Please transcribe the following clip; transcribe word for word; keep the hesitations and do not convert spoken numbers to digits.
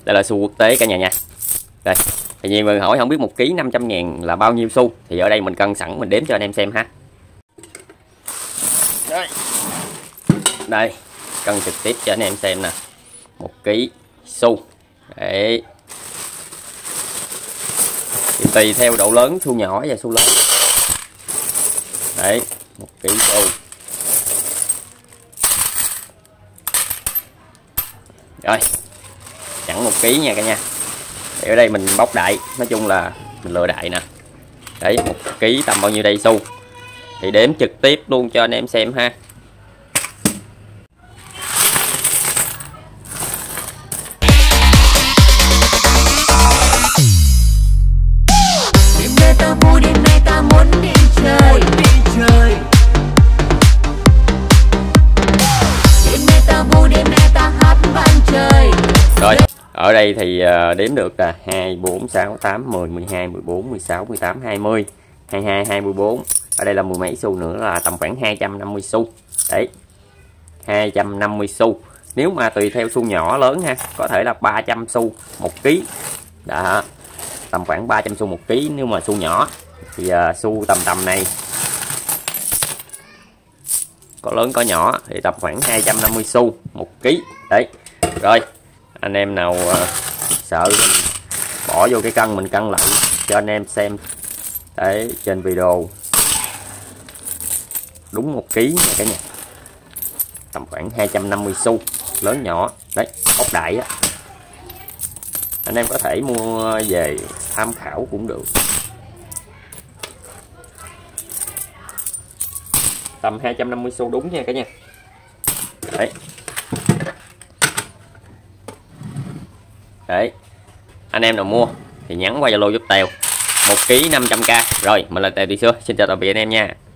Đây là xu quốc tế cả nhà nha. Đây, thì nhiều người hỏi không biết một ký năm trăm ngàn là bao nhiêu xu, thì ở đây mình cân sẵn mình đếm cho anh em xem ha. Đây, đây cân trực tiếp cho anh em xem nè, một ký xu. Đấy, thì tùy theo độ lớn, xu nhỏ và xu lớn. Đấy, một ký xu. Rồi, chẳng một ký nha cả nhà. Thì ở đây mình bóc đại, nói chung là mình lựa đại nè. Đấy, một ký tầm bao nhiêu đây xu. Thì đếm trực tiếp luôn cho anh em xem ha. Rồi, ở đây thì đếm được là hai, bốn, sáu, tám, mười, mười hai, mười bốn, mười sáu, mười tám, hai mươi, hai mươi hai, hai mươi bốn. Ở đây là mười mấy xu nữa là tầm khoảng hai trăm năm mươi xu. Đấy, hai trăm năm mươi xu. Nếu mà tùy theo xu nhỏ lớn ha, có thể là ba trăm xu một ký. Đó, tầm khoảng ba trăm xu một ký. Nếu mà xu nhỏ thì uh, xu tầm tầm này, có lớn có nhỏ, thì tầm khoảng hai trăm năm mươi xu một ký. Đấy, rồi anh em nào uh, sợ mình bỏ vô cái cân mình cân lại cho anh em xem. Đấy, trên video đúng một ký nha cả nhà, tầm khoảng hai trăm năm mươi xu lớn nhỏ. Đấy, ốc đại á, anh em có thể mua về tham khảo cũng được. Tầm hai trăm năm mươi xu đúng nha cả nhà. Đấy, đấy, anh em nào mua thì nhắn qua Zalo giúp Tèo, một ký năm trăm k. Rồi, mình là Tèo Tùy Xưa, xin chào tạm biệt anh em nha.